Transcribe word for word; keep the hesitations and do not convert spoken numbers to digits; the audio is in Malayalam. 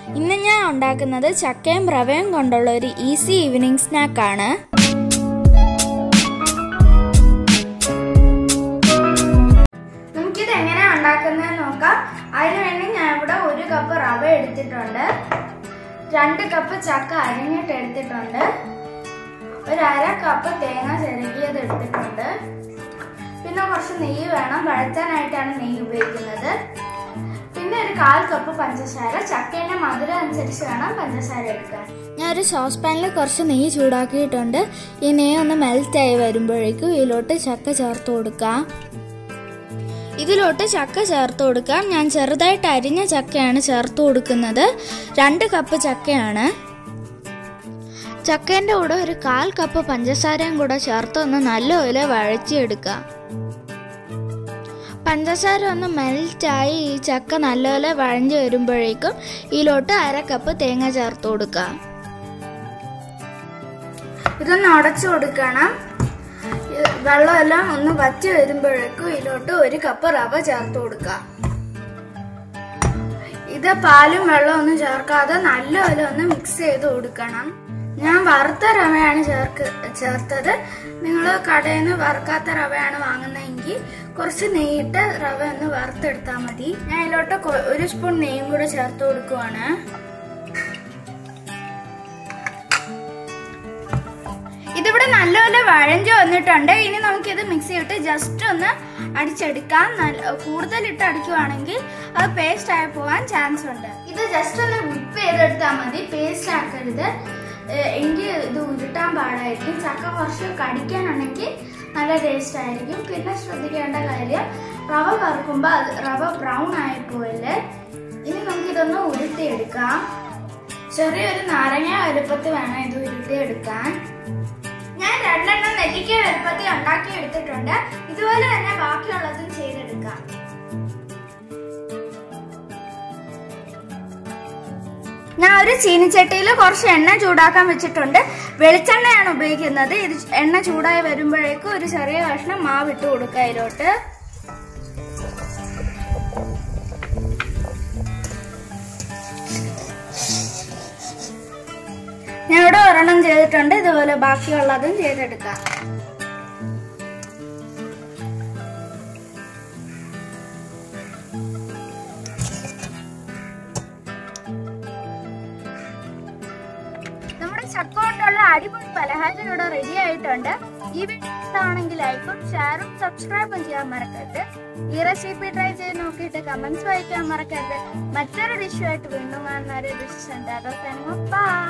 ഇന്ന് ഞാൻ ഉണ്ടാക്കുന്നത് ചക്കയും റവയും കൊണ്ടുള്ള ഒരു ഈസി ഈവനിങ് സ്നാക്കാണ്. നമുക്കിത് എങ്ങനെയാണ് ഉണ്ടാക്കുന്നത് നോക്കാം. അതിനുവേണ്ടി ഞാൻ ഇവിടെ ഒരു കപ്പ് റവ എടുത്തിട്ടുണ്ട്, രണ്ട് കപ്പ് ചക്ക അരിഞ്ഞിട്ട് എടുത്തിട്ടുണ്ട്, ഒരു അര കപ്പ് തേങ്ങ ചിരകിയത് എടുത്തിട്ടുണ്ട്, പിന്നെ കുറച്ച് നെയ്യ് വേണം, വഴറ്റാനായിട്ടാണ് നെയ്യ് ഉപയോഗിക്കുന്നത്. പിന്നെ ഒരു കാൽ കപ്പ് പഞ്ചസാര, ചക്കേൻ്റെ മധുരം അനുസരിച്ച് വേണം പഞ്ചസാര എടുക്കാൻ. ഞാനൊരു സോസ് പാനിൽ കുറച്ച് നെയ്യ് ചൂടാക്കിയിട്ടുണ്ട്. ഈ നെയ്യ് ഒന്ന് മെൽറ്റായി വരുമ്പോഴേക്കും ഇതിലോട്ട് ചക്ക ചേർത്ത് കൊടുക്കാം. ഇതിലോട്ട് ചക്ക ചേർത്ത് കൊടുക്കാം. ഞാൻ ചെറുതായിട്ട് അരിഞ്ഞ ചക്കയാണ് ചേർത്ത് കൊടുക്കുന്നത്. രണ്ട് കപ്പ് ചക്കയാണ്. ചക്കേൻ്റെ കൂടെ ഒരു കാൽ കപ്പ് പഞ്ചസാരയും കൂടെ ചേർത്ത് ഒന്ന് നല്ലപോലെ വഴറ്റിയെടുക്കാം. പഞ്ചസാര ഒന്ന് മെൽറ്റായി ഈ ചക്ക നല്ലപോലെ വഴഞ്ഞു വരുമ്പോഴേക്കും ഇതിലോട്ട് അര കപ്പ് തേങ്ങ ചേർത്ത് കൊടുക്കാം. ഇതൊന്ന് ഉടച്ചു കൊടുക്കണം. വെള്ളമെല്ലാം ഒന്ന് വറ്റി വരുമ്പോഴേക്കും ഇതിലോട്ട് ഒരു കപ്പ് റവ ചേർത്ത് കൊടുക്കാം. ഇത് പാലും വെള്ളവും ഒന്നും ചേർക്കാതെ നല്ലപോലെ ഒന്ന് മിക്സ് ചെയ്ത് കൊടുക്കണം. ഞാൻ വറുത്ത റവയാണ് ചേർക്ക് ചേർത്തത്. നിങ്ങൾ കടയിൽ നിന്ന് വറുക്കാത്ത റവയാണ് വാങ്ങുന്നതെങ്കിൽ കുറച്ച് നെയ്യിട്ട് റവ ഒന്ന് വറുത്തെടുത്താൽ മതി. ഞാൻ ഇതിലോട്ട് ഒരു സ്പൂൺ നെയ്യും കൂടെ ചേർത്ത് കൊടുക്കുവാണ്. ഇതിവിടെ നല്ലപോലെ വഴഞ്ഞു വന്നിട്ടുണ്ട്. ഇനി നമുക്കിത് മിക്സിയിട്ട് ജസ്റ്റ് ഒന്ന് അടിച്ചെടുക്കാം. നല്ല കൂടുതലിട്ട് അടിക്കുവാണെങ്കിൽ അത് പേസ്റ്റ് ആയി പോകാൻ ചാൻസ് ഉണ്ട്. ഇത് ജസ്റ്റ് ഒന്ന് വിപ്പ് ചെയ്തെടുത്താൽ മതി, പേസ്റ്റ് ആക്കരുത്. എങ്കിൽ ഇത് ഉരുട്ടാൻ പാടായിരിക്കും. ചക്ക കുറച്ച് കടിക്കാനാണെങ്കിൽ നല്ല ടേസ്റ്റ് ആയിരിക്കും. പിന്നെ ശ്രദ്ധിക്കേണ്ട കാര്യം, റവ വറുക്കുമ്പോൾ അത് റവ ബ്രൗൺ ആയി പോയല്ലേ. ഇനി നമുക്കിതൊന്ന് ഉരുട്ടിയെടുക്കാം. ചെറിയൊരു നാരങ്ങ വലുപ്പത്തിൽ വേണം ഇത് ഉരുട്ടിയെടുക്കാൻ. ഞാൻ രണ്ടെണ്ണം നെല്ലിക്ക വലുപ്പത്തിൽ ഉണ്ടാക്കി എടുത്തിട്ടുണ്ട്. ഇതുപോലെ തന്നെ ബാക്കിയുള്ളതും ചെയ്തെടുക്കാം. ഞാൻ ഒരു ചീനിച്ചട്ടിയിൽ കുറച്ച് എണ്ണ ചൂടാക്കാൻ വെച്ചിട്ടുണ്ട്. വെളിച്ചെണ്ണയാണ് ഉപയോഗിക്കുന്നത്. ഇത് എണ്ണ ചൂടായി വരുമ്പോഴേക്കും ഒരു ചെറിയ കഷ്ണം മാവ് ഇട്ട് കൊടുക്കുക അതിലോട്ട്. ഞാൻ ഇവിടെ ഒരെണ്ണം ചെയ്തിട്ടുണ്ട്. ഇതുപോലെ ബാക്കിയുള്ളതും ചെയ്തെടുക്കാം. നമ്മുടെ ചക്ക കൊണ്ടുള്ള അടിപൊളി പലഹാരം ഇവിടെ റെഡി ആയിട്ടുണ്ട്. ഈ വീഡിയോ ഇഷ്ടമാണെങ്കിൽ ലൈക്കും ഷെയറും സബ്സ്ക്രൈബും ചെയ്യാൻ മറക്കരുത്. ഈ റെസിപ്പി ട്രൈ ചെയ്ത് നോക്കിയിട്ട് കമന്റ്സ് വായിക്കാൻ മറക്കരുത്. മറ്റൊരു ഡിഷുമായിട്ട് വീണ്ടും കാണുന്ന ഒരു ഡിഷ് ഉണ്ട്. അതൊക്കെ ബൈ.